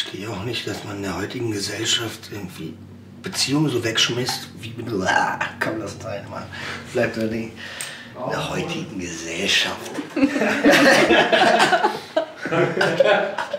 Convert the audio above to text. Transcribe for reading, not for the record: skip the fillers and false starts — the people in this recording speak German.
verstehe auch nicht, dass man in der heutigen Gesellschaft irgendwie Beziehungen so wegschmeißt, wie komm, lass sein, Mann. Bleibt doch nicht in der heutigen Gesellschaft.